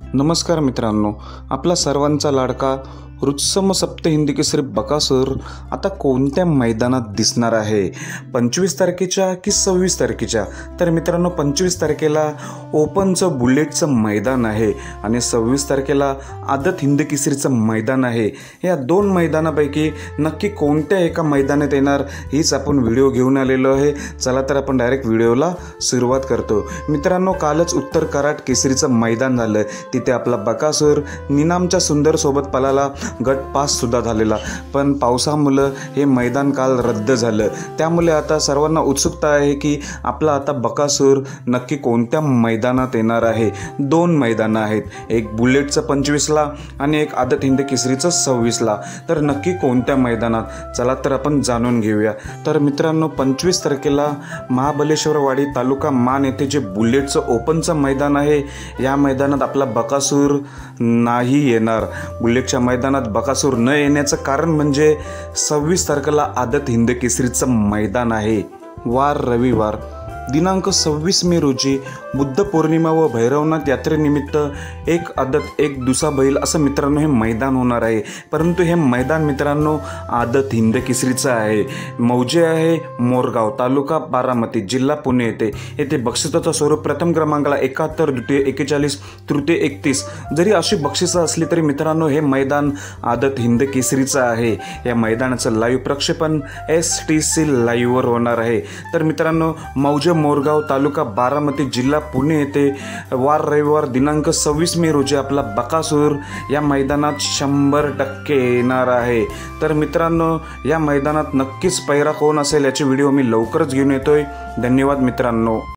नमस्कार मित्रांनो, आपला सर्वांचा लाडका रुत्सम सप्त हिंदी केसरी बकासूर आता कोणत्या मैदानात दिसणार आहे? 25 तारखेच्या की 26 तारखेच्या? तर मित्रांनो 25 तारखेला ओपनचं बुलेटचं मैदान आहे आणि 26 तारखेला आदत हिंद केसरीचं मैदान आहे। या दोन मैदानापैकी नक्की कोणत्या एका मैदानात येणार हीच आपण व्हिडिओ घेऊन आलेलो आहे। चला तर आपण डायरेक्ट व्हिडिओला सुरुवात करतो। मित्रांनो कालच उत्तर कराड केसरीचं मैदान झालं, तिथे आपला बकासूर निनामच्या सुंदर सोबत पळाला, गट पास सुद्धा झालेला, पण पावसामुळे हे मैदान काल रद्द झालं। त्यामुळे आता सर्वांना उत्सुकता आहे की आपला आता बकासूर नक्की कोणत्या मैदानात येणार आहे। दोन मैदानं आहेत, एक बुलेटचं 25ला आणि एक आदत हिंद केसरीचं 26ला। तर नक्की कोणत्या मैदानात, चला तर आपण जाणून घेऊया। तर मित्रांनो 25 तारखेला महाबलेश्वरवाडी तालुका मान येथे जे बुलेटचं ओपनचं मैदान आहे, या मैदानात आपला बकासूर नाही येणार। बुलेटच्या मैदानात बकासूर न येण्याचं कारण म्हणजे 26 तारखेला आदत हिंद केसरीचं मैदान आहे। वार रविवार दिनांक 26 मे रोजी बुद्ध पौर्णिमा व भैरवनाथ यात्रेनिमित्त एक आदत एक दुसरा बैल असं मित्रांनो हे मैदान होणार आहे। परंतु हे मैदान मित्रांनो आदत हिंद केसरीचं आहे। मौजे आहे मोरगाव, तालुका बारामती, जिल्हा पुणे येथे बक्षिसाचं स्वरूप प्रथम क्रमांकाला 71, द्वितीय 41, तृतीय 31 जरी अशी बक्षिसं असली तरी मित्रांनो हे मैदान आदत हिंद केसरीचं आहे। या मैदानाचं लाईव्ह प्रक्षेपण STC लाईव्हवर होणार आहे। तर मित्रांनो मौजे मोरगाव, तालुका बारामती, जिल्हा पुणे येथे वार रविवार दिनांक 26 मे रोजी आपला बकासूर या मैदानात 100% येणार आहे। तर मित्रांनो या मैदानात नक्कीच पैरा कोण असेल याची व्हिडिओ मी लवकरच घेऊन येतोय। धन्यवाद मित्रांनो।